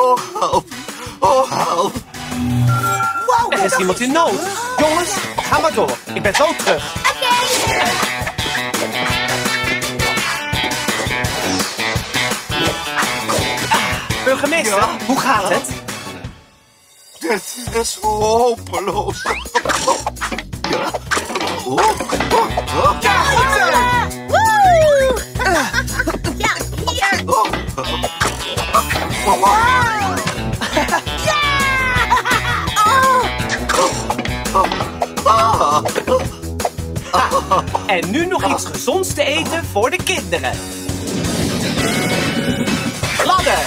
Oh, help. Oh, help. Wow, er is iemand in nood. Jongens, ga maar door. Ik ben zo terug. Burgemeester, Ja? hoe gaat het? Dit is hopeloos. Ja. Ja, goed zo! Woe! Ja, hier. En nu nog iets gezonds te eten voor de kinderen. Ladder!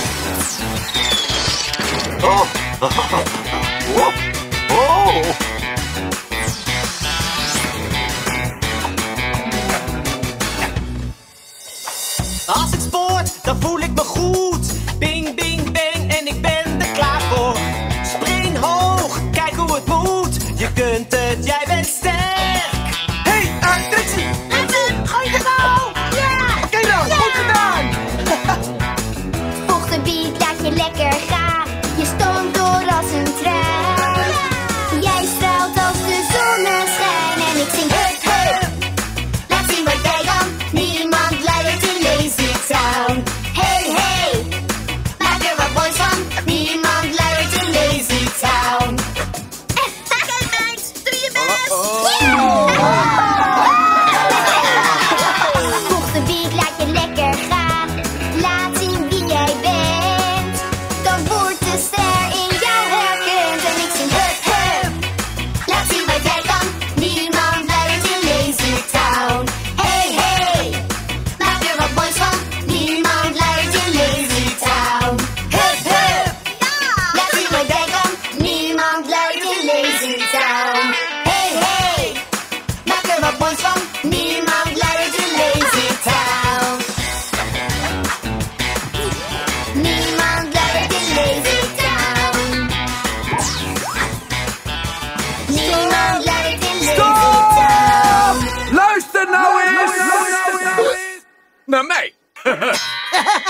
Als ik sport, dan voel ik me goed. Bing, bing, bang en ik ben er klaar voor. Spring hoog, kijk hoe het moet. Je kunt het, jij bent sterk. Hey, Trixie! Gooi de bal. Ja. Kijk dan, goed gedaan! Volg de beat, laat je lekker gaan. Je stoomt door als een trein. Jij straalt als de zonneschijn. En ik zing hup, hup. Laat zien wat jij kan. Niemand luistert in LazyTown. Hey, hey. Maak er wat moois van. Niemand luistert in LazyTown. Kijk uit, doe je best. Volg de beat, laat je lekker gaan. Laat zien wie jij bent. Dan wordt de ster in jou herkend. En ik zing hup, hup. Laat zien wat jij kan. Niemand luistert in LazyTown. Hey, hey. Maak er wat moois van. Niemand luistert in LazyTown. Hup, hup. Laat zien wat jij kan. Niemand luistert in LazyTown. Hey, hey. Maak er wat moois van. Niemand luistert in LazyTown. Niemand luistert in LazyTown. Niemand luistert in LazyTown. Luister nou eens! Naar mij!